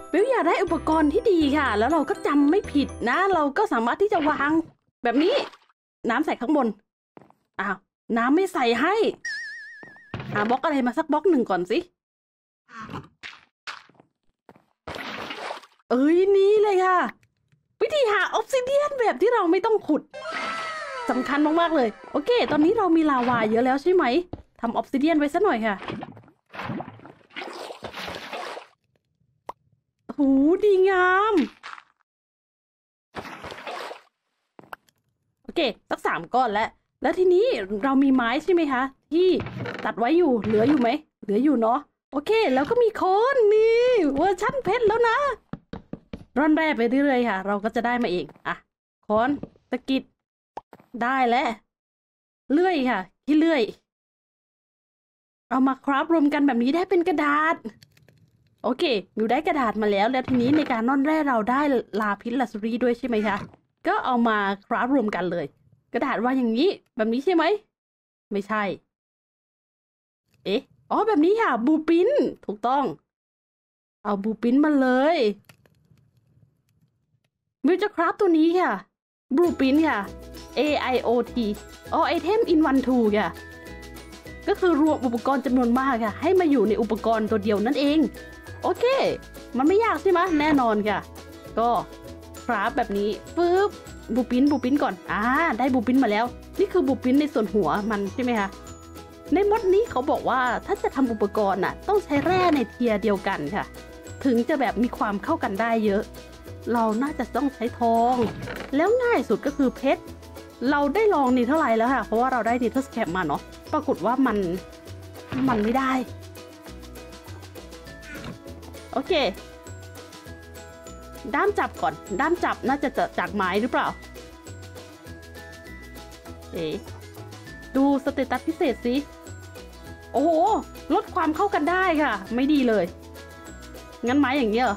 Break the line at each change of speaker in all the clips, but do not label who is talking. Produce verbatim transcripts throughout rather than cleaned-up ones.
เบลอยากได้อุปกรณ์ที่ดีค่ะแล้วเราก็จำไม่ผิดนะเราก็สามารถที่จะวางแบบนี้น้ำใส่ข้างบนอ้าวน้ำไม่ใส่ให้หาบล็อกอะไรมาสักบล็อกหนึ่งก่อนสิเอ้ยนี่เลยค่ะวิธีหาออฟซิเดียนแบบที่เราไม่ต้องขุดสำคัญมากๆเลยโอเคตอนนี้เรามีลาวาเยอะแล้วใช่ไหมทำออฟซิเดียนไว้สักหน่อยค่ะโหดีงามโอเคสักสามก้อนแล้วแล้วทีนี้เรามีไม้ใช่ไหมคะที่ตัดไว้อยู่เหลืออยู่ไหมเหลืออยู่เนาะโอเคแล้วก็มีโคนนี่เวอร์ชั่นเพชรแล้วนะร่อนแร่ไปเรื่อยๆค่ะเราก็จะได้มาเองอ่ะโคนตะกิดได้แล้วเลื่อยค่ะที่เลื่อยเอามาคราฟรวมกันแบบนี้ได้เป็นกระดาษโอเคอยู่ได้กระดาษมาแล้วแล้วทีนี้ในการร่อนแร่เราได้ลาพิษลาซูรี่ด้วยใช่ไหมคะก็เอามาคราฟรวมกันเลยกระดาษว่าอย่างนี้แบบนี้ใช่ไหมไม่ใช่เอ๊ะอ๋อแบบนี้ค่ะบูปินถูกต้องเอาบูปินมาเลยมิวจะคราฟตัวนี้ค่ะบูปินค่ะ A I O T อ๋อ Item in one two ค่ะก็คือรวมอุปกรณ์จำนวนมากค่ะให้มาอยู่ในอุปกรณ์ตัวเดียวนั่นเองโอเคมันไม่ยากใช่ไหมแน่นอนค่ะก็คราฟแบบนี้ปึ๊บบูปินบูปินก่อนอ่าได้บูปินมาแล้วนี่คือบูปินในส่วนหัวมันใช่ไหมคะในมดนี้เขาบอกว่าถ้าจะทำอุปกรณ์น่ะต้องใช้แร่ในเทียร์เดียวกันค่ะถึงจะแบบมีความเข้ากันได้เยอะเราน่าจะต้องใช้ทองแล้วง่ายสุดก็คือเพชรเราได้ลองนี่เท่าไหร่แล้วค่ะเพราะว่าเราได้นิเทอร์สแคปมาเนาะปรากฏว่ามันมันไม่ได้โอเคด้ามจับก่อนด้ามจับน่าจะจากไม้หรือเปล่าเอ๊ะดูสเตตัสพิเศษสิโอ้โหลดความเข้ากันได้ค่ะไม่ดีเลยงั้นไม้อย่างเงี้ยเหรอ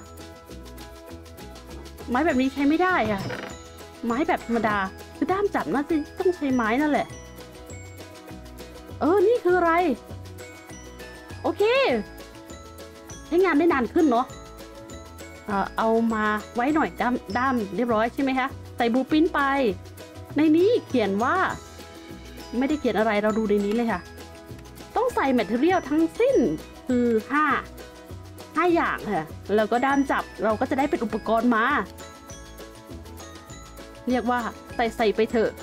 ไม้แบบนี้ใช้ไม่ได้ค่ะไม้แบบธรรมดาคือด้ามจับน่าจะต้องใช้ไม้นั่นแหละเออนี่คืออะไรโอเคใช้งานได้นานขึ้นเนาะเอ่อเอามาไว้หน่อยด้ามด้ามเรียบร้อยใช่ไหมคะใส่บูปินไปในนี้เขียนว่าไม่ได้เขียนอะไรเราดูในนี้เลยค่ะต้องใส่แมทเทอเรียลทั้งสิ้นคือห้าห้าอย่างค่ะแล้วก็ด้ามจับเราก็จะได้เป็นอุปกรณ์มาเรียกว่าใส่ใส่ไปเถอะ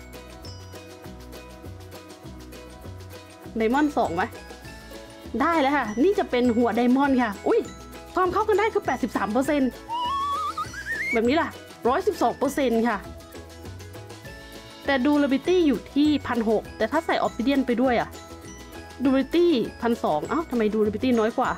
ไดมอนด์สองไหมได้แล้วค่ะนี่จะเป็นหัวไดมอนด์ค่ะอุ้ยความเข้ากันได้คือ แปดสิบสามเปอร์เซ็นต์ แบบนี้ล่ะ หนึ่งร้อยสิบสองเปอร์เซ็นต์ ค่ะแต่ durability อยู่ที่ หนึ่งพันหกร้อย แต่ถ้าใส่ obsidian ไปด้วยอะ durability หนึ่งพันสองร้อย เอ้าทำไม durability น้อยกว่า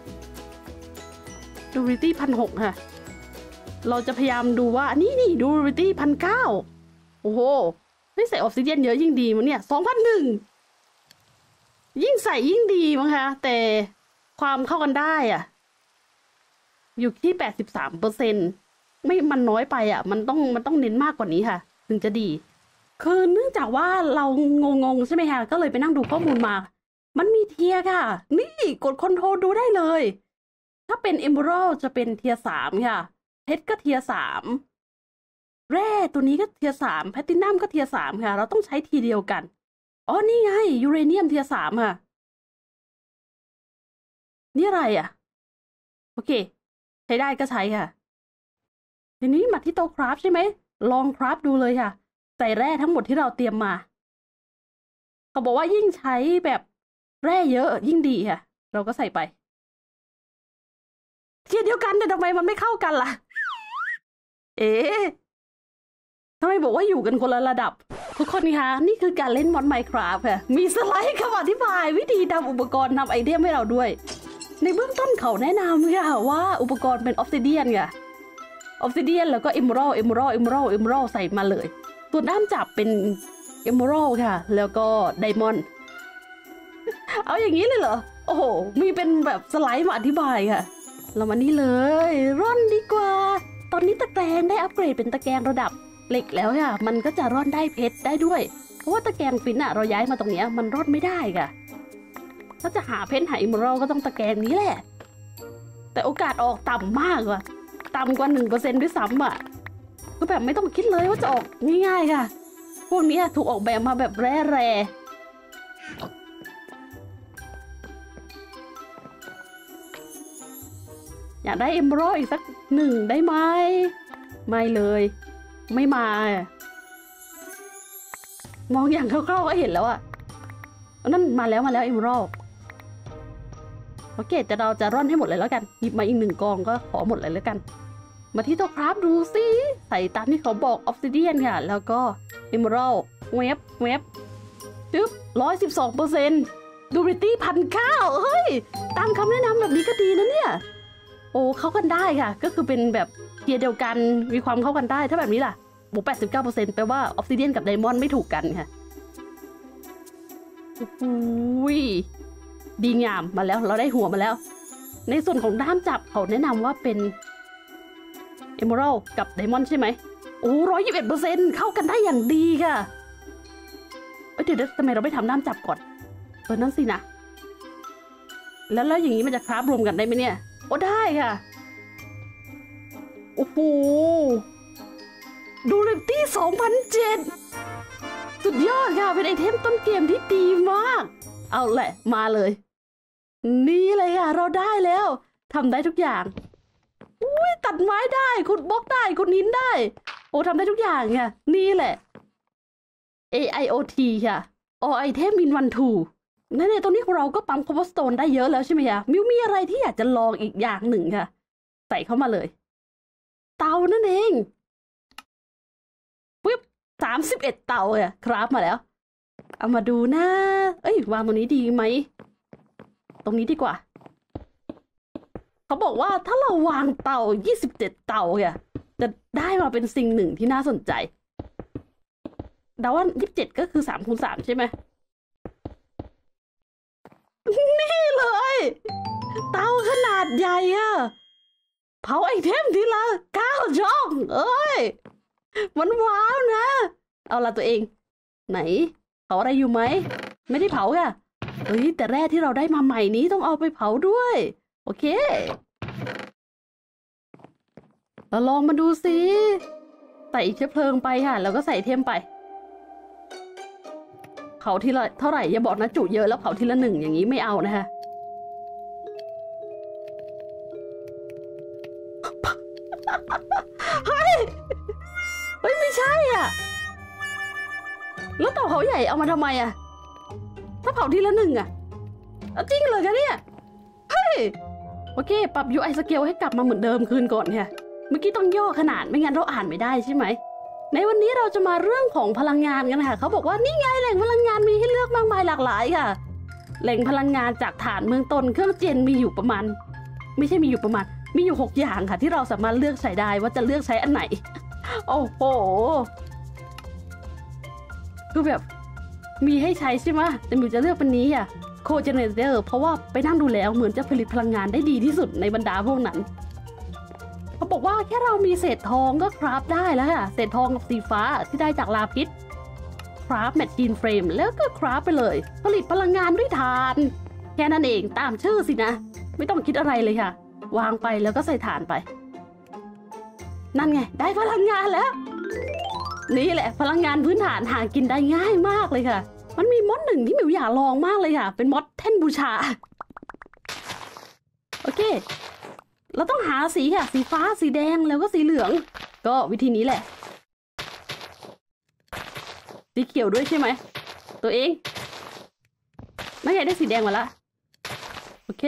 durability หนึ่งพันหกร้อย ค่ะเราจะพยายามดูว่านี่นี่ durability หนึ่งพันเก้าร้อย โอ้โหไม่ใส่ obsidian เยอะยิ่งดีมั้งเนี่ย สองพันหนึ่ง ยิ่งใส่ยิ่งดีมั้งคะแต่ความเข้ากันได้อะอยู่ที่ แปดสิบสามเปอร์เซ็นต์ ไม่มันน้อยไปอ่ะมันต้องมันต้องเน้นมากกว่านี้ค่ะถึงจะดีคือเนื่องจากว่าเรางงๆใช่ไหมคะก็เลยไปนั่งดูข้อมูลมามันมีเทียร์ค่ะนี่กดคอนโทรลดูได้เลยถ้าเป็น Emerald จะเป็นเทียร์สามค่ะเพชรก็เทียร์สามแร่ตัวนี้ก็เทียร์สามแพลตินัมก็เทียร์สามค่ะเราต้องใช้ทีเดียวกันอ๋อนี่ไงยูเรเนียมเทียร์สามค่ะนี่อะไรอ่ะโอเคใช้ได้ก็ใช้ค่ะทีนี้มาที่โต๊ะคราฟใช่ไหมลองคราฟดูเลยค่ะใส่แร่ทั้งหมดที่เราเตรียมมาเขาบอกว่ายิ่งใช้แบบแร่เยอะยิ่งดีค่ะเราก็ใส่ไปเทียเดียวกันแต่ทำไมมันไม่เข้ากันล่ะเอ๊ะทำไมบอกว่าอยู่กันคนละระดับทุกคนคะนี่คือการเล่นมอด Minecraft ค่ะมีสไลด์คำอธิบายวิธีทำอุปกรณ์ทำไอเทมให้เราด้วยในเบื้องต้นเขาแนะนำค่ะว่าอุปกรณ์เป็นออฟซิเดียนค่ะออฟซิเดียนแล้วก็เอเมอรัลด์เอเมอรัลด์เอเมอรัลด์เอเมอรัลด์ใส่มาเลยส่วนด้ามจับเป็นเอเมอรัลด์ค่ะแล้วก็ไดมอนด์เอาอย่างนี้เลยเหรอโอ้โหมีเป็นแบบสไลด์มาอธิบายค่ะเรามานี่เลยร่อนดีกว่าตอนนี้ตะแกรงได้อัปเกรดเป็นตะแกรงระดับเหล็กแล้วค่ะมันก็จะร่อนได้เพชรได้ด้วยเพราะว่าตะแกรงฟินอะเราย้ายมาตรงนี้มันร่อนไม่ได้ค่ะถ้าจะหาเพชรหาอิมเมอรัลด์ก็ต้องตะแกรงนี้แหละแต่แต่โอกาสออกต่ำมากว่ะต่ำกว่าหนึ่งเปอร์เซ็นต์ด้วยซ้ำอ่ะก็แบบไม่ต้องคิดเลยว่าจะออกง่ายๆค่ะพวกนี้ถูกออกแบบมาแบบแร่ๆอยากได้เอมเบอร์อีกสักหนึ่งได้ไหมไม่เลยไม่มามองอย่างคร่าวๆก็เห็นแล้วอะนั่นมาแล้วมาแล้วเอมเบอร์โอเคแต่เราจะร่อนให้หมดเลยแล้วกันหยิบมาอีกหนึ่งกองก็ขอหมดเลยแล้วกันมาที่ตัวคราฟดูสิใส่ตามที่เขาบอกออฟซิเดียนค่ะแล้วก็เอมเบอร์เว็บเว็บจึ๊บร้อยสิบสองเปอร์เซ็นต์ดูริตี้พันเก้าเฮ้ยตามคำแนะนำแบบนี้ก็ดีนะเนี่ยโอ้เข้ากันได้ค่ะก็คือเป็นแบบเทียร์เดียวกันมีความเข้ากันได้ถ้าแบบนี้ล่ะบวก แปดสิบเก้าเปอร์เซ็นต์ แปลว่าออฟซิเดียนกับไดมอนด์ไม่ถูกกันค่ะอุ้ยดีงามมาแล้วเราได้หัวมาแล้วในส่วนของด้ามจับเขาแนะนำว่าเป็นเอเมอรัลกับไดมอนด์ใช่ไหมโอ้ร้อยยี่สิบเอ็ดเปอร์เซ็นต์เข้ากันได้อย่างดีค่ะเอ้ยเดี๋ยวทำไมเราไม่ทำด้ามจับก่อนเออนั่นสินะแล้วแล้วอย่างนี้มันจะคราฟรวมกันได้ไหมเนี่ยโอ้ได้ค่ะโอ้โหดูเรตตี้สองพันเจ็ดสุดยอดค่ะเป็นไอเทมต้นเกมที่ดีมากเอาแหละมาเลยนี่เลยค่ะเราได้แล้วทำได้ทุกอย่างอุ้ยตัดไม้ได้ขุดบล็อกได้ขุดหินได้โอ้ทำได้ทุกอย่างค่ะนี่แหละ เอ ไอ โอ ที ค่ะ All Item in One Two นั่นเองตรงนี้ของเราก็ปั๊ม Cobblestone ได้เยอะแล้วใช่ไหมคะมิวมีอะไรที่อยากจะลองอีกอย่างหนึ่งค่ะใส่เข้ามาเลยเตานั่นเองปึ๊บสามสิบเอ็ดเตาอ่ะครับมาแล้วเอามาดูนะเอ้ยวางตรงนี้ดีไหมตรงนี้ดีกว่าเขาบอกว่าถ้าเราวางเตายี่สิบเจ็ดเตาอ่ะจะได้มาเป็นสิ่งหนึ่งที่น่าสนใจเดาว่ายี่สิบเจ็ดก็คือสามคูณสามใช่ไหมนี่เลยเตาขนาดใหญ่อะเผาไอเทมทีละเก้าช่องเอ้ยมันว้าวนะเอาละตัวเองไหนเผาอะไรอยู่ไหมไม่ได้เผาค่ะเฮ้ยแต่แร่ที่เราได้มาใหม่นี้ต้องเอาไปเผาด้วยโอเคเราลองมาดูสิใส่เชื้อเพลิงไปค่ะแล้วก็ใส่เทมไปเผาทีละเท่าไหร่อย่าบอกนะจุเยอะแล้วเผาทีละหนึ่งอย่างนี้ไม่เอานะคะเฮ้ยเฮ้ยไม่ใช่อ่ะแล้วเตาเผาใหญ่เอามาทำไมอ่ะถ้าเผาทีละหนึ่งอ่ะจริงเลยกันเนี่ยเฮ้ยโอเคปรับ ยู ไอ สเกลให้กลับมาเหมือนเดิมคืนก่อนค่ะเมื่อกี้ต้องย่อขนาดไม่งั้นเราอ่านไม่ได้ใช่ไหมในวันนี้เราจะมาเรื่องของพลังงานกันค่ะเขาบอกว่านี่ไงแหล่งพลังงานมีให้เลือกมากมายหลากหลายค่ะแหล่งพลังงานจากฐานเมืองต้นเครื่องเจนมีอยู่ประมาณไม่ใช่มีอยู่ประมาณมีอยู่หกอย่างค่ะที่เราสามารถเลือกใช้ได้ว่าจะเลือกใช้อันไหนโอ้โหคือแบบมีให้ใช้ใช่ไหมแต่มิวจะเลือกเป็นนี้อ่ะโคเจเนเรเตอร์เพราะว่าไปนั่งดูแล้วเหมือนจะผลิตพลังงานได้ดีที่สุดในบรรดาพวกนั้นเขาบอกว่าแค่เรามีเศษทองก็คราฟได้แล้วค่ะเศษทองสีฟ้าที่ได้จากลาพิษคราฟแมชชีนเฟรมแล้วก็คราฟไปเลยผลิตพลังงานด้วยถ่านแค่นั้นเองตามชื่อสินะไม่ต้องคิดอะไรเลยค่ะวางไปแล้วก็ใส่ถ่านไปนั่นไงได้พลังงานแล้วนี่แหละพลังงานพื้นฐานหากินได้ง่ายมากเลยค่ะมันมีมอดหนึ่งที่มิวอยากลองมากเลยค่ะเป็นมอดแท่นบูชาโอเคเราต้องหาสีค่ะสีฟ้าสีแดงแล้วก็สีเหลืองก็วิธีนี้แหละสีเขียวด้วยใช่ไหมตัวเองไม่ใช่ได้สีแดงมาละโอเค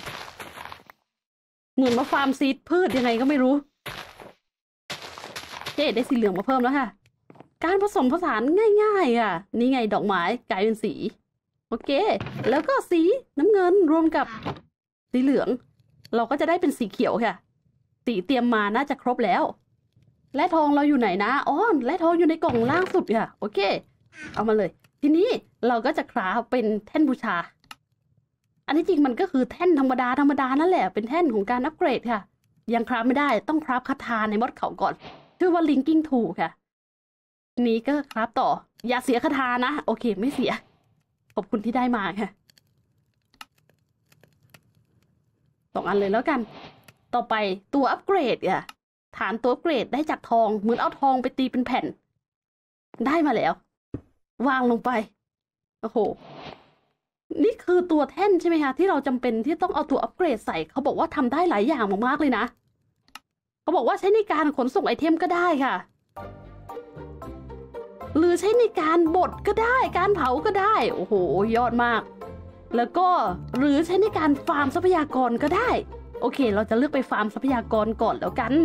เหมือนมาฟาร์มซีดพืชยังไงก็ไม่รู้โอเคได้สีเหลืองมาเพิ่มแล้วค่ะการผสมผสานง่ายๆอ่ะนี่ไงดอกไม้กลายเป็นสีโอเคแล้วก็สีน้ำเงินรวมกับสีเหลืองเราก็จะได้เป็นสีเขียวค่ะสีเตรียมมาน่าจะครบแล้วและทองเราอยู่ไหนนะอ๋อและทองอยู่ในกล่องล่างสุดค่ะโอเคเอามาเลยทีนี้เราก็จะคราฟเป็นแท่นบูชาอันนี้จริงมันก็คือแท่นธรรมดาธรรมดานั่นแหละเป็นแท่นของการอัปเกรดค่ะยังคราฟไม่ได้ต้องคราฟคาถาในมอดเขาก่อนชื่อว่า linking tool ค่ะนี้ก็ครับต่ออย่าเสียคาถานะโอเคไม่เสียขอบคุณที่ได้มาค่ะสองอันเลยแล้วกันต่อไปตัวอัปเกรดอ่ะฐานตัวอัปเกรดได้จากทองเหมือนเอาทองไปตีเป็นแผ่นได้มาแล้ววางลงไปโอ้โหนี่คือตัวแท่นใช่ไหมคะที่เราจำเป็นที่ต้องเอาตัวอัปเกรดใส่เขาบอกว่าทำได้หลายอย่างมากๆเลยนะเขาบอกว่าใช้ในการขนส่งไอเทมก็ได้ค่ะหรือใช้ในการบดก็ได้การเผาก็ได้โอ้โหยอดมากแล้วก็หรือใช้ในการฟาร์มทรัพยากรก็ได้โอเคเราจะเลือกไปฟาร์มทรัพยากรก่อนแล้วกัน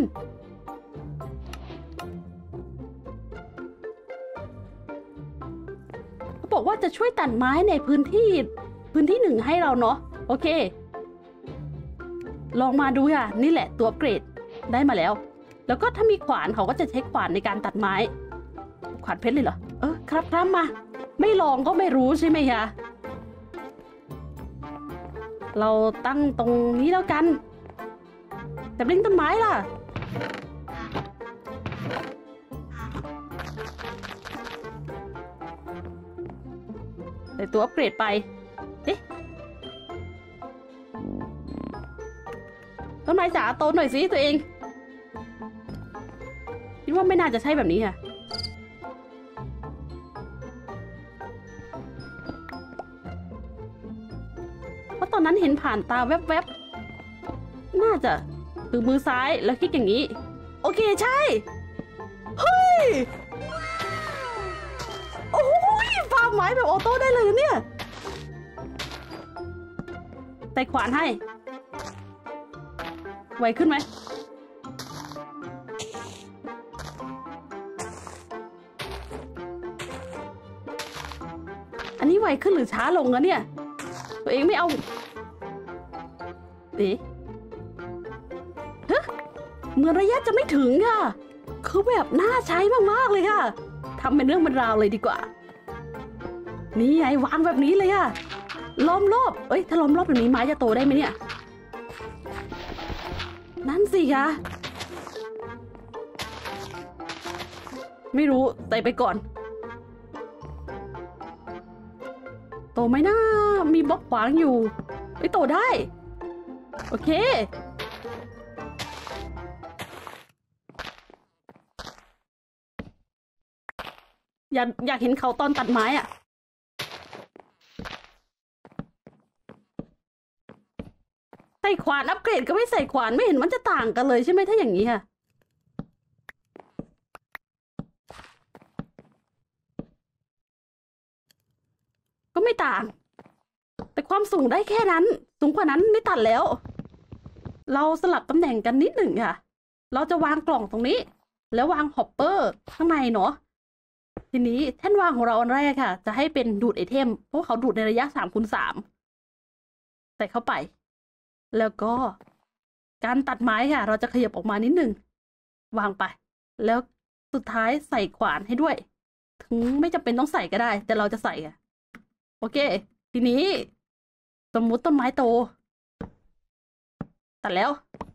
เขาบอกว่าจะช่วยตัดไม้ในพื้นที่พื้นที่หนึ่งให้เราเนาะโอเคลองมาดูค่ะนี่แหละตัวเกรดได้มาแล้วแล้วก็ถ้ามีขวานเขาก็จะใช้ขวานในการตัดไม้ขวานเพชรเลยเหรอเออครับครับมาไม่ลองก็ไม่รู้ใช่ไหมคะเราตั้งตรงนี้แล้วกันแต่เล่นต้นไม้ล่ะใส่ตัวอัปเกรดไปเอ๊ะต้นไม้จ๋าโตหน่อยสิตัวเองคิดว่าไม่น่าจะใช่แบบนี้ค่ะเพราะตอนนั้นเห็นผ่านตาแวบๆน่าจะคือมือซ้ายแล้วคลิกอย่างนี้โอเคใช่เฮ้ยโอ้ยฟาร์มไม้แบบออโต้ได้เลยเนี่ยแต่ขวานให้ไวขึ้นไหมอันนี้ไวขึ้นหรือช้าลงอะเนี่ยตัวเองไม่เอาเอ๊ะฮะเหมือนระยะจะไม่ถึงค่ะคือแบบน่าใช้มากๆเลยค่ะทำเป็นเรื่องเป็นราวเลยดีกว่านี่ไงวางแบบนี้เลยค่ะล้อมรอบเอ้ยถ้าล้อมรอบแบบนี้ไม้จะโตได้ไหมเนี่ยนั่นสิคะไม่รู้ใส่ไปก่อนโตไหมนะมีบล็อกขวางอยู่ไปโตได้โอเคอยากอยากเห็นเขาตอนตัดไม้อะใส่ขวานอัปเกรดก็ไม่ใส่ขวานไม่เห็นมันจะต่างกันเลยใช่ไหมถ้าอย่างนี้ค่ะก็ไม่ต่างแต่ความสูงได้แค่นั้นสูงกว่านั้นไม่ตัดแล้วเราสลับตำแหน่งกันนิดหนึ่งค่ะเราจะวางกล่องตรงนี้แล้ววางฮอปเปอร์ข้างในเนาะทีนี้แท่นวางของเราอันแรกค่ะจะให้เป็นดูดไอเทมเพราะเขาดูดในระยะสามคูณสามใส่เข้าไปแล้วก็การตัดไม้ค่ะเราจะขยับออกมานิดหนึ่งวางไปแล้วสุดท้ายใส่ขวานให้ด้วยถึงไม่จำเป็นต้องใส่ก็ได้แต่เราจะใส่ค่ะโอเคทีนี้สมมุติต้นไม้โตตัดแล้ว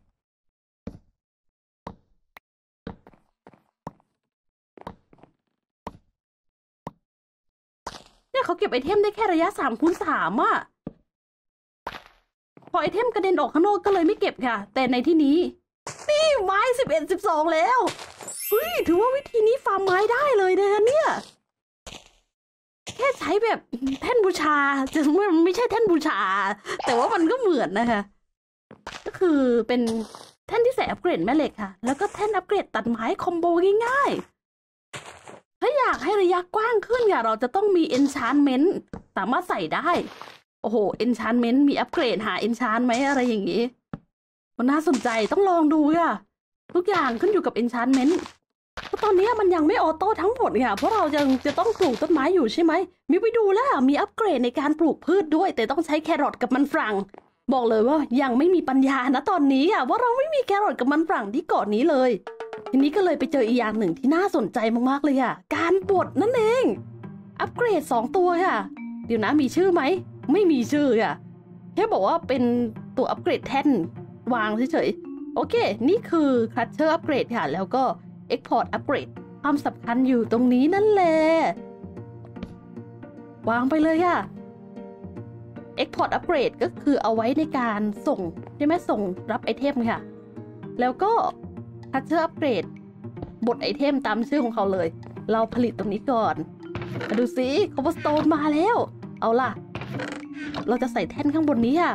เนี่ยเขาเก็บไอเทมได้แค่ระยะสามคูณสามอ่ะพอไอเทมกระเด็นออกข้างนอกก็เลยไม่เก็บค่ะแต่ในที่นี้นี่ไม้สิบเอ็ดสิบสองแล้วเฮ้ยถือว่าวิธีนี้ฟาร์มไม้ได้เลยนะคะเนี่ยแค่ใช้แบบแท่นบูชาจะมันไม่ใช่แท่นบูชาแต่ว่ามันก็เหมือนนะคะก็คือเป็นแท่นที่ใส่อัปเกรดแม่เหล็กค่ะแล้วก็แท่นอัปเกรดตัดไม้คอมโบง่ายๆถ้าอยากให้ระยะกว้างขึ้นค่ะเราจะต้องมี enchantment สามารถใส่ได้โอ้โห enchantment มีอัปเกรดหา enchant ไหมอะไรอย่างนี้มันน่าสนใจต้องลองดูค่ะทุกอย่างขึ้นอยู่กับ enchantment เพราะตอนนี้มันยังไม่ออโต้ทั้งหมดค่ะเพราะเรายังจะต้องปลูกต้นไม้อยู่ใช่ไหมมีไปดูแล้วมีอัปเกรดในการปลูกพืชด้วยแต่ต้องใช้แครอทกับมันฝรั่งบอกเลยว่ายังไม่มีปัญญานะตอนนี้ค่ะว่าเราไม่มีแครอทกับมันฝรั่งที่เกาะนี้เลยทีนี้ก็เลยไปเจออีกอย่างหนึ่งที่น่าสนใจมากๆเลยค่ะการบดนั่นเองอัปเกรดสองตัวค่ะเดี๋ยวนะมีชื่อไหมไม่มีชื่อค่ะแค่บอกว่าเป็นตัวอัปเกรดแท่นวางเฉยๆโอเคนี่คือคลัตเชอร์อัปเกรดค่ะแล้วก็ Export อัปเกรดความสำคัญอยู่ตรงนี้นั่นแหละวางไปเลยค่ะ Export อัปเกรดก็คือเอาไว้ในการส่งใช่ไหมส่งรับไอเทมค่ะแล้วก็คัตเตอร์อัปเกรดบทไอเทมตามชื่อของเขาเลยเราผลิตตรงนี้ก่อนมาดูสิคอปเปอร์สโตนมาแล้วเอาล่ะเราจะใส่แท่นข้างบนนี้ค่ะ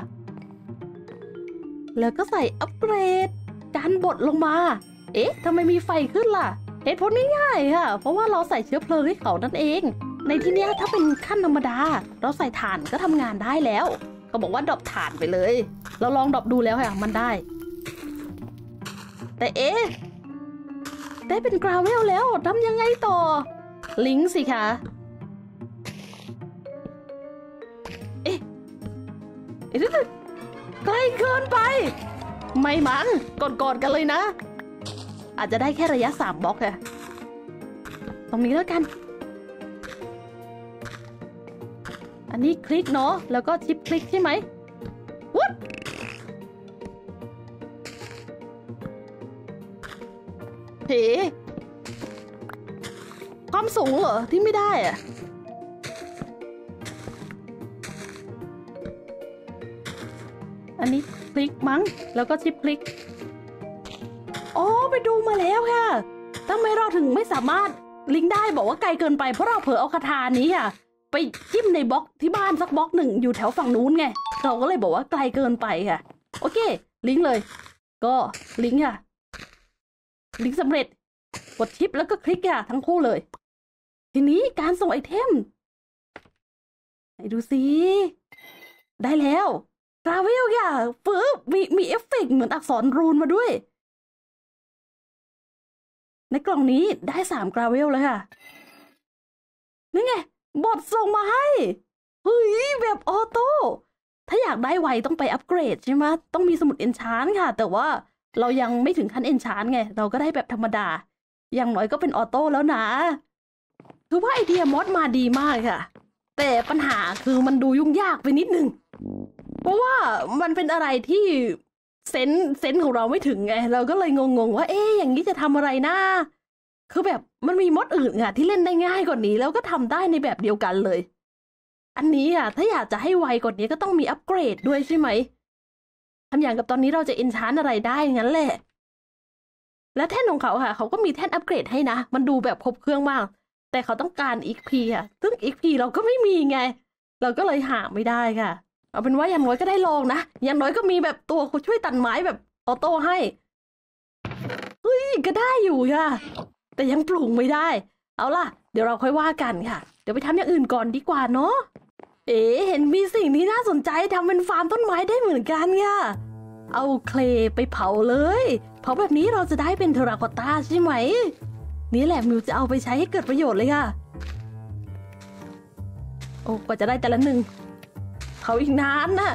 แล้วก็ใส่อัปเกรดการบดลงมาเอ๊ะทำไมมีไฟขึ้นล่ะเหตุผลง่ายๆค่ะเพราะว่าเราใส่เชื้อเพลิงให้เขานั่นเองในที่นี้ถ้าเป็นขั้นธรรมดาเราใส่ถ่านก็ทำงานได้แล้วเขาบอกว่าดรอปถ่านไปเลยเราลองดรอปดูแล้วค่ะมันได้แต่เอ๊ะได้เป็นกราเวลแล้วทำยังไงต่อลิงก์สิคะเอ๊ะเอ๊ะใกล้เกินไปไม่มั้งกอดๆกันเลยนะอาจจะได้แค่ระยะสามบล็อกค่ะตรงนี้แล้วกันอันนี้คลิกเนาะแล้วก็ชิปคลิกใช่ไหมวุ้ดเฮ้ความสูงเหรอที่ไม่ได้อะอันนี้คลิกมั้งแล้วก็ชิปคลิกอ๋อไปดูมาแล้วค่ะทำไมเราถึงไม่สามารถลิงก์ได้บอกว่าไกลเกินไปเพราะเราเผลอเอาคาถานี้ค่ะไปจิ้มในบล็อกที่บ้านสักบล็อกหนึ่งอยู่แถวฝั่งนู้นไงเราก็เลยบอกว่าไกลเกินไปค่ะโอเคลิงก์เลยก็ลิงก์ค่ะลิงก์สำเร็จกดชิปแล้วก็คลิกค่ะทั้งคู่เลยทีนี้การส่งไอเทมไหนดูสิได้แล้วทราเวลค่ะฟื้นมีมีเอฟเฟกต์เหมือนอักษรรูนมาด้วยในกล่องนี้ได้สามกราเวลเลยค่ะนี่ไงบทส่งมาให้เฮ้ยแบบออโต้ถ้าอยากได้ไวต้องไปอัปเกรดใช่ไหมต้องมีสมุดเอนชานค่ะแต่ว่าเรายังไม่ถึงขั้นเอนชานไงเราก็ได้แบบธรรมดาอย่างน้อยก็เป็นออโต้แล้วนะคือว่าไอเดียมอดมาดีมากค่ะแต่ปัญหาคือมันดูยุ่งยากไปนิดนึงเพราะว่ามันเป็นอะไรที่เซนเซนของเราไม่ถึงไงเราก็เลยงงๆว่าเอ๊ะอย่างนี้จะทำอะไรนะคือแบบมันมีมอดอื่นอะที่เล่นได้ง่ายกว่านี้แล้วก็ทำได้ในแบบเดียวกันเลยอันนี้อะถ้าอยากจะให้ไวกว่านี้ก็ต้องมีอัปเกรดด้วยใช่ไหมทำอย่างกับตอนนี้เราจะเอนชานอะไรได้งั้นแหละและแท่นของเขาค่ะเขาก็มีแท่นอัปเกรดให้นะมันดูแบบครบเครื่องมากแต่เขาต้องการ อี พี ค่ะซึ่ง อี พี เราก็ไม่มีไงเราก็เลยหาไม่ได้ค่ะเอาเป็นว่าอย่างน้อยก็ได้ลองนะอย่างน้อยก็มีแบบตัวช่วยตัดไม้แบบออโต้ให้เฮ้ยก็ได้อยู่ค่ะแต่ยังปลูกไม่ได้เอาล่ะเดี๋ยวเราค่อยว่ากันค่ะเดี๋ยวไปทำอย่างอื่นก่อนดีกว่าเนาะเอ๋เห็นมีสิ่งที่น่าสนใจทำเป็นฟาร์มต้นไม้ได้เหมือนกันค่ะเอาเคลไปเผาเลยเผาแบบนี้เราจะได้เป็นเทราโคตาใช่ไหมนี่แหละมิวจะเอาไปใช้ให้เกิดประโยชน์เลยค่ะโอ้กว่าจะได้แต่ละหนึ่งเผาอีกนานนะ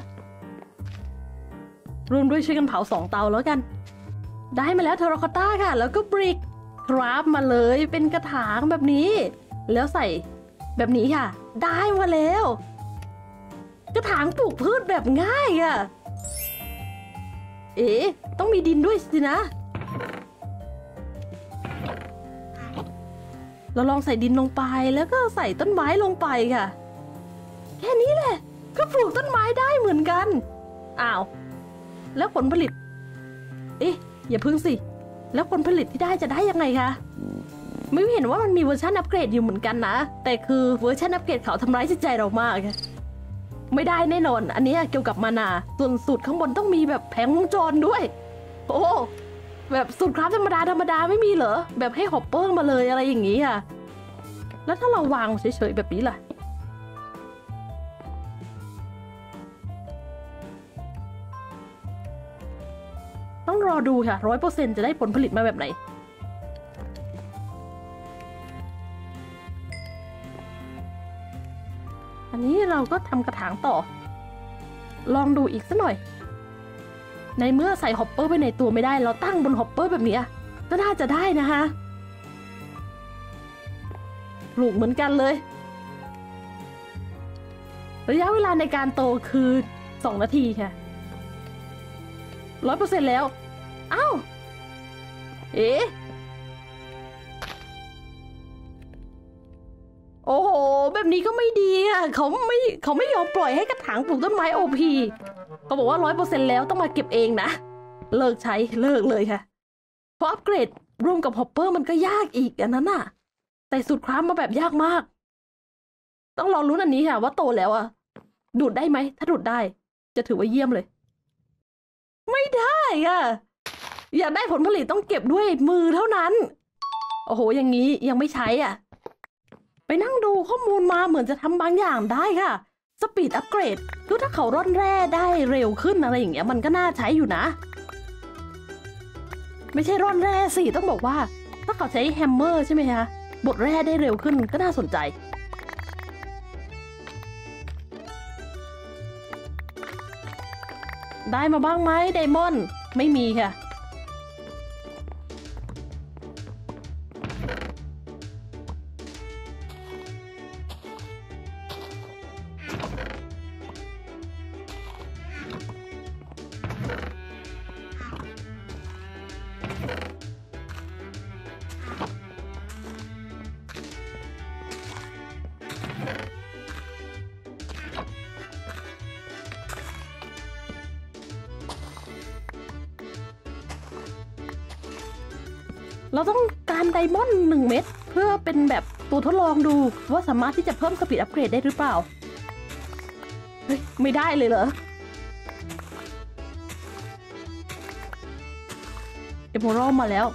รวมด้วยช่วยกันเผาสองเตาแล้วกันได้มาแล้วเทราโคตาค่ะแล้วก็บริกคราฟมาเลยเป็นกระถางแบบนี้แล้วใส่แบบนี้ค่ะได้มาแล้วกระถางปลูกพืชแบบง่ายอ่ะเอ๊ะต้องมีดินด้วยสินะเราลองใส่ดินลงไปแล้วก็ใส่ต้นไม้ลงไปค่ะแค่นี้แหละก็ปลูกต้นไม้ได้เหมือนกันอ้าวแล้วผลผลิตเอ๊ะอย่าพึ่งสิแล้วผลผลิตที่ได้จะได้ยังไงคะไม่เห็นว่ามันมีเวอร์ชันอัปเกรดอยู่เหมือนกันนะแต่คือเวอร์ชันอัปเกรดเขาทำร้ายจิตใจเรามากค่ะไม่ได้แน่นอนอันนี้เกี่ยวกับมานาส่วนสูตรข้างบนต้องมีแบบแผงวงจรด้วยโอ้แบบสูตรคราฟธรรมดาธรรมดาไม่มีเหรอแบบให้ฮอปเปอร์มาเลยอะไรอย่างนี้อ่ะแล้วถ้าเราวางเฉยๆแบบนี้ล่ะต้องรอดูค่ะร้อยเปอร์เซ็นต์จะได้ผลผลิตมาแบบไหนอันนี้เราก็ทำกระถางต่อลองดูอีกสักหน่อยในเมื่อใส่ฮอปเปอร์ไปในตัวไม่ได้เราตั้งบนฮอปเปอร์แบบนี้ก็น่าจะได้นะคะปลูกเหมือนกันเลยระยะเวลาในการโตคือสองนาทีค่ะร้อยเปอร์เซ็นต์แล้วอ้าวเอ๊ะโอ้โหแบบนี้ก็ไม่ดีอ่ะเขาไม่เขาไม่ยอมปล่อยให้กระถางปลูกต้นไม้โอพีเขาบอกว่าร้อยเปอร์เซ็นต์แล้วต้องมาเก็บเองนะ
เลิกใช้เลิกเลยค่ะเพราะอัปเกรดรวมกับฮอปเปอร์มันก็ยากอีกอันนั้นน่ะแต่สุดคราฟมาแบบยากมากต้องรอลุ้นอันนี้ค่ะว่าโตแล้วอะดูดได้ไหมถ้าดูดได้จะถือว่าเยี่ยมเลยไม่ได้อะอยากได้ผลผลิตต้องเก็บด้วยมือเท่านั้นโอ้โหอย่างนี้ยังไม่ใช้อ่ะไปนั่งดูข้อมูลมาเหมือนจะทำบางอย่างได้ค่ะสปีดอัปเกรดคือถ้าเขาร่อนแร่ได้เร็วขึ้นอะไรอย่างเงี้ยมันก็น่าใช้อยู่นะไม่ใช่ร่อนแร่สิต้องบอกว่าถ้าเขาใช้แฮมเมอร์ใช่ไหมคะบดแร่ได้เร็วขึ้นก็น่าสนใจได้มาบ้างไหมไดมอนด์ไม่มีค่ะเราต้องการไดมอนด์หนึ่งเม็ดเพื่อเป็นแบบตัวทดลองดูว่าสามารถที่จะเพิ่มสปีดอัปเกรดได้หรือเปล่าเฮ้ยไม่ได้เลยเหรอเอโมรัลมาแล้ว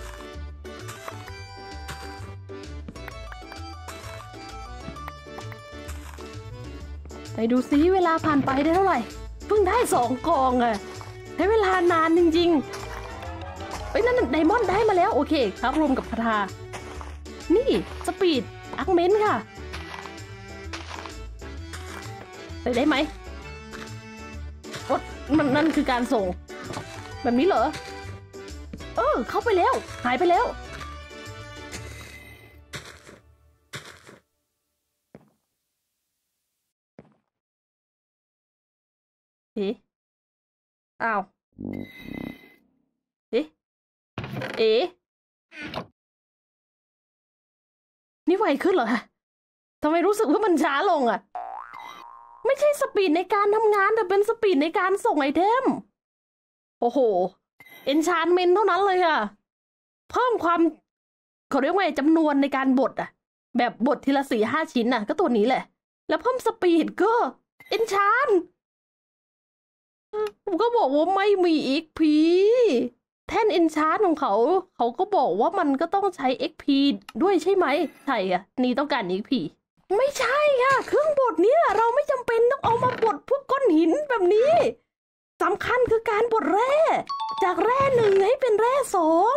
ไปดูซิเวลาผ่านไปได้เท่าไหร่เพิ่งได้สองกองอะใช้เวลานานจริงๆเอ้ยนั่นไดมอนด์ได้มาแล้วโอเคครับรวมกับคาถานี่สปีดอักเมนต์ค่ะไปได้ไหมรถมันนั่นคือการส่งแบบนี้เหรอเออเข้าไปแล้วหายไปแล้วเอ๊ะอ้าวเอ๊ะเอ๊ะนี่ไวขึ้นเหรอคะทำไมรู้สึกว่ามันช้าลงอะไม่ใช่สปีดในการทำงานแต่เป็นสปีดในการส่งไอเทมโอ้โหเอนชานเมนต์เท่านั้นเลยค่ะเพิ่มความเขาเรียกว่าจำนวนในการบดอะแบบบดทีละสี่ห้าชิ้นอะก็ตัวนี้แหละแล้วเพิ่มสปีดก็เอนชานผมก็บอกว่าไม่มี เอ็ก พี แท่นเอนชาร์ตของเขาเขาก็บอกว่ามันก็ต้องใช้ เอ็ก พี ด้วยใช่ไหมใช่อะนี่ต้องการ เอ็ก พี ไม่ใช่ค่ะเครื่องบดเนี่ยเราไม่จำเป็นต้องเอามาบดพวกก้อนหินแบบนี้สำคัญคือการบดแร่จากแร่หนึ่งให้เป็นแร่สอง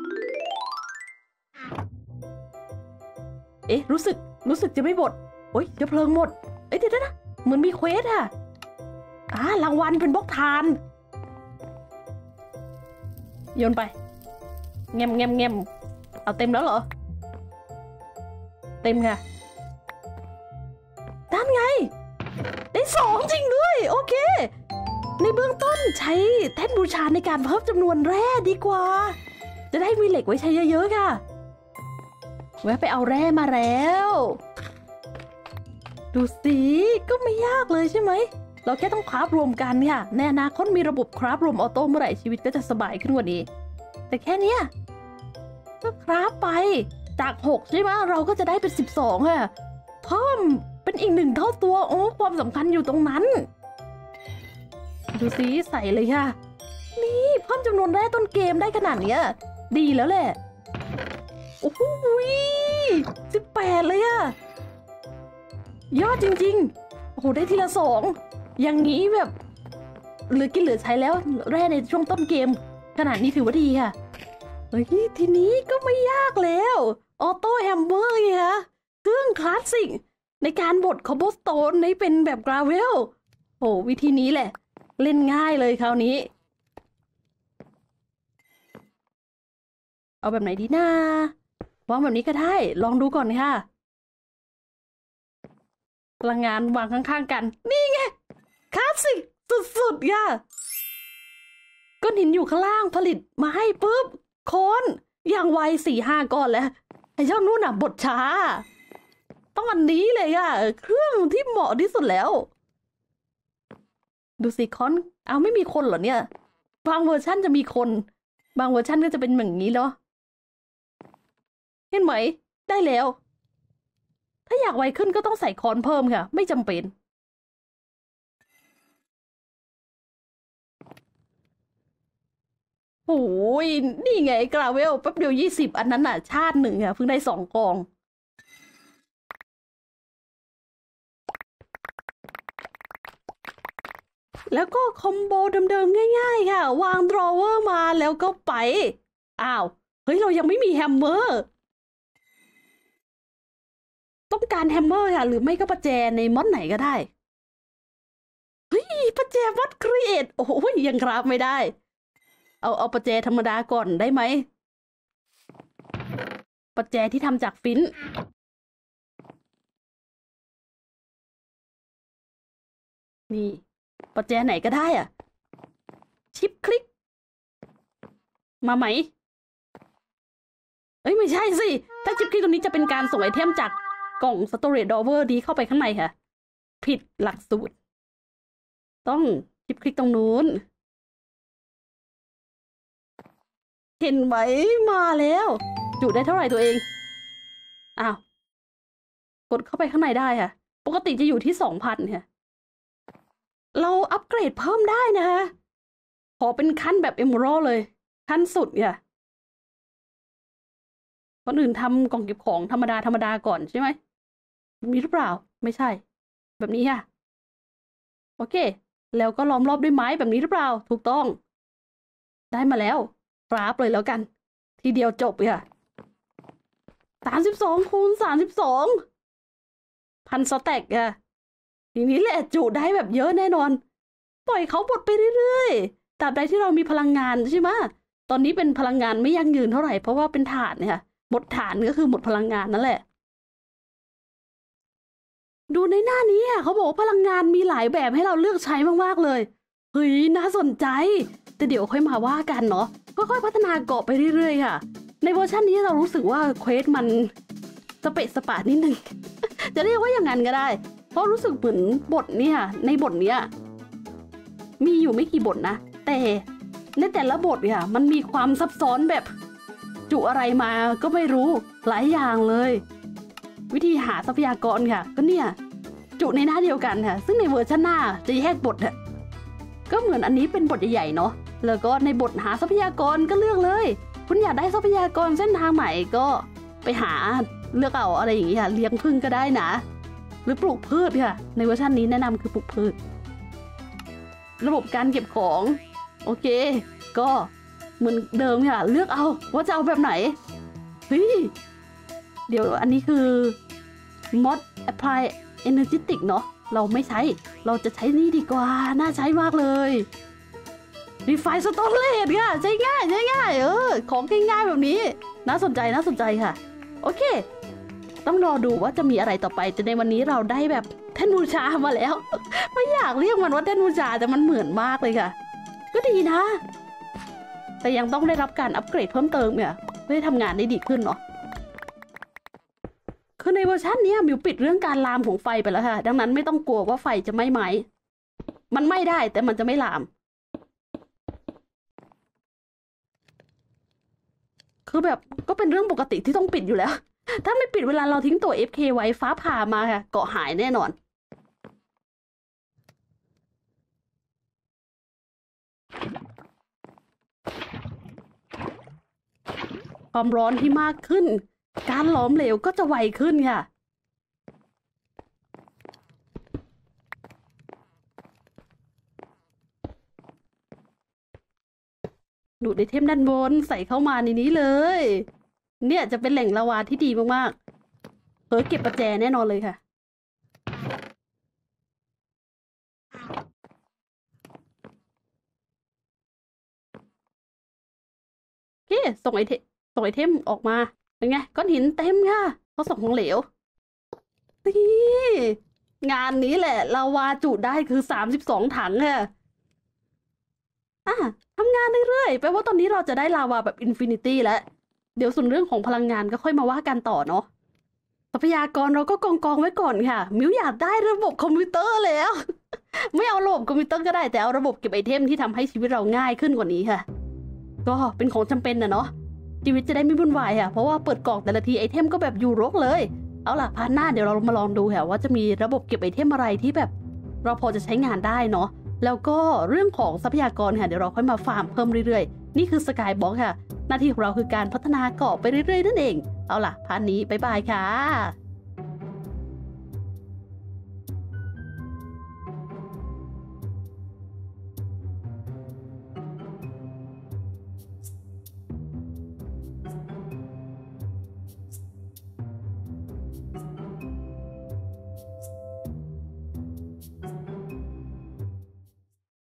เอ๊ะรู้สึกรู้สึกจะไม่บดโอ๊ยเดี๋ยวเพลิงหมดเอ้ยเดี๋ยวนะเหมือนมีเควสอะอ่ารางวัลเป็นบล็อกทานโยนไปเงมเงมเงมเอาเต็มแล้วเหรอเต็มค่ะด้านไงได้สองจริงด้วยโอเคในเบื้องต้นใช้แท่นบูชาในการเพิ่มจำนวนแร่ดีกว่าจะได้มีเหล็กไว้ใช้เยอะๆค่ะแวะไปเอาแร่มาแล้วดูสิก็ไม่ยากเลยใช่ไหมเราแค่ต้องคราฟรวมกันค่ะในอนาคตมีระบบคราฟรวมออโต้เมื่อไหร่ชีวิตก็จะสบายขึ้นกว่านี้แต่แค่เนี้ยก็คราฟไปจากหกใช่ไหมเราก็จะได้เป็นสิบสองค่ะเพิ่มเป็นอีกหนึ่งเท่าตัวโอ้ความสำคัญอยู่ตรงนั้นดูสิใส่เลยค่ะนี่เพิ่มจำนวนแร่ต้นเกมได้ขนาดเนี้ยดีแล้วแหละโอ้โหสิบแปดเลยอะยอดจริงๆโอ้โหได้ทีละสองอย่างนี้แบบเหลือกินเหลือใช้แล้วแร่ในช่วงต้นเกมขนาดนี้ถือว่าดีค่ะเฮ้ยทีนี้ก็ไม่ยากแล้วออโต้แฮมเมอร์ไงคะเครื่องคลาสสิกในการบดคอบเบลสโตนในเป็นแบบกราเวลโอ้วิธีนี้แหละเล่นง่ายเลยคราวนี้เอาแบบไหนดีนะวางแบบนี้ก็ได้ลองดูก่อนค่ะพลังงานวางข้างๆกันนี่ไงคลาสสิกสุดๆย่ะก้อนหินอยู่ข้างล่างผลิตมาให้ปุ๊บโคนอย่างไวสี่ห้าก้อนแล้วไอ้เจ้านู่นน่ะบดช้าต้องอันนี้เลยอ่ะเครื่องที่เหมาะที่สุดแล้วดูสิคอนเอาไม่มีคนเหรอเนี่ยบางเวอร์ชันจะมีคนบางเวอร์ชันก็จะเป็นแบบนี้เนาะเห็นไหมได้แล้วถ้าอยากไวขึ้นก็ต้องใส่คอนเพิ่มค่ะไม่จำเป็นโอ้ยนี่ไงกราเวลแป๊บเดียวยี่สิบอันนั้นน่ะชาติหนึ่งค่ะเพิ่งได้สองกองแล้วก็คอมโบเดิมๆง่ายๆค่ะวางดรอเวอร์มาแล้วก็ไปอ้าวเฮ้ยเรายังไม่มีแฮมเมอร์ต้องการแฮมเมอร์ค่ะหรือไม่ก็ประแจในมอดไหนก็ได้เฮ้ยประแจมอดครีเอทโอ้ยยังครับไม่ได้เอาเอาประแจธรรมดาก่อนได้ไหมประแจที่ทำจากฟินนี่ประแจไหนก็ได้อ่ะชิปคลิกมาไหมเอ้ยไม่ใช่สิถ้าชิปคลิกตรงนี้จะเป็นการส่งไอเทมจากกล่องสโตรเรจดอเวอร์ดีเข้าไปข้างในค่ะผิดหลักสูตรต้องชิปคลิกตรงนู้นเห็นไหมมาแล้วจุได้เท่าไหร่ตัวเองอ้าวกดเข้าไปข้างในได้ค่ะปกติจะอยู่ที่สองพันค่ะเราอัปเกรดเพิ่มได้นะคะขอเป็นขั้นแบบเอมเมอรัลเลยขั้นสุดเนี่ยคนอื่นทำกล่องเก็บของธรรมดาธรรมดาก่อนใช่ไหมมีหรือเปล่าไม่ใช่แบบนี้ค่ะโอเคแล้วก็ล้อมรอบด้วยไม้แบบนี้หรือเปล่าถูกต้องได้มาแล้วกราฟเลยแล้วกันทีเดียวจบค่ะสามสิบสองคูณสามสิบสองพันสแต็กค่ะทีนี้แหละจุได้แบบเยอะแน่นอนปล่อยเขาบดไปเรื่อยๆตราบใดที่เรามีพลังงานใช่ไหมตอนนี้เป็นพลังงานไม่ยั่งยืนเท่าไหร่เพราะว่าเป็นถ่านเนี่ยหมดถ่านก็คือหมดพลังงานนั่นแหละดูในหน้านี้เขาบอกพลังงานมีหลายแบบให้เราเลือกใช้มากๆเลยเฮ้ยน่าสนใจแต่เดี๋ยวค่อยมาว่ากันเนาะค่อยๆพัฒนาเกาะไปเรื่อยๆค่ะในเวอร์ชันนี้เรารู้สึกว่าเควสมันสเปะสปะนิดนึง จะเรียกว่าอย่างนั้นก็ได้เพราะรู้สึกเหมือนบทเนี่ยในบทเนี้ยมีอยู่ไม่กี่บทนะแต่ในแต่ละบทเนี่ยมันมีความซับซ้อนแบบจุอะไรมาก็ไม่รู้หลายอย่างเลยวิธีหาทรัพยากรค่ะก็เนี่ยจุในหน้าเดียวกันค่ะซึ่งในเวอร์ชันหน้าจะแยกบทอะก็เหมือนอันนี้เป็นบทใหญ่ๆเนาะแล้วก็ในบทหาทรัพยากรก็เลือกเลยคุณอยากได้ทรัพยากรเส้นทางใหม่ก็ไปหาเลือกเอาอะไรอย่างเงี้ยเลี้ยงพึ่งก็ได้นะหรือปลูกพืชค่ะในเวอร์ชันนี้แนะนำคือปลูกพืชระบบการเก็บของโอเคก็เหมือนเดิมค่ะเลือกเอาว่าจะเอาแบบไหนเฮ้ยเดี๋ยวอันนี้คือ mod apply energetic เนาะเราไม่ใช้เราจะใช้นี่ดีกว่าน่าใช้มากเลย refine storage ค่ะใช้ง่ายใช้ง่ายเออของง่ายๆแบบนี้น่าสนใจน่าสนใจค่ะโอเคต้องรอดูว่าจะมีอะไรต่อไปแต่ในวันนี้เราได้แบบแท่นบูชามาแล้ว ไม่อยากเรียกมันว่าแท่นบูชาแต่มันเหมือนมากเลยค่ะก็ดีนะแต่ยังต้องได้รับการอัปเกรดเพิ่มเติมเนี่ยเพื่อให้ทำงานได้ดีขึ้นเนาะคือในเวอร์ชันนี้มิวปิดเรื่องการลามของไฟไปแล้วค่ะดังนั้นไม่ต้องกลัวว่าไฟจะไหม้ไหมมันไหม้ได้แต่มันจะไม่ลามคือแบบก็เป็นเรื่องปกติที่ต้องปิดอยู่แล้วถ้าไม่ปิดเวลาเราทิ้งตัว เอฟ เค ไว้ฟ้าผ่ามาค่ะเกาะหายแน่นอนความร้อนที่มากขึ้นการหลอมเหลวก็จะไวขึ้นค่ะดูดไอเทมด้านบนใส่เข้ามาในนี้เลยเนี่ยจะเป็นแหล่งลาวาที่ดีมากๆเออเก็บประแจแน่นอนเลยค่ะโอเคส่งไอเทมส่งไอเทมออกมาเป็นไงก้อนหินเต็มค่ะเขาส่งของเหลวนี่งานนี้แหละลาวาจุได้คือสามสิบสองถังค่ะอ่ะทำงานเรื่อยๆแปลว่าตอนนี้เราจะได้ลาวาแบบอินฟินิตี้แล้วเดี๋ยวส่วนเรื่องของพลังงานก็ค่อยมาว่ากันต่อเนาะทรัพยากรเราก็กองกองไว้ก่อนค่ะมิวอยากได้ระบบคอมพิวเตอร์แล้ว
ไม่เอาระบบคอมพิวเตอร์ก็ได้แต่เอาระบบเก็บไอเทมที่ทำให้ชีวิตเราง่ายขึ้นกว่านี้ค่ะก็เป็นของจำเป็นนะเนาะชีวิตจะได้ไม่วุ่นวายค่ะเพราะว่าเปิดกล่องแต่ละทีไอเทมก็แบบอยู่รกเลยเอาล่ะพาร์ทหน้าเดี๋ยวเรามาลองดูค่ะว่าจะมีระบบเก็บไอเทมอะไรที่แบบเราพอจะใช้งานได้เนาะแล้วก็เรื่องของทรัพยากรค่ะเดี๋ยวเราค่อยมาฟาร์มเพิ่มเรื่อยๆนี่คือสกายบล็อกค่ะหน้าที่ของเราคือการพัฒนาเกาะไปเรื่อยๆนั่นเองเอาล่ะพาร์ทนี้บ๊ายบายค่ะ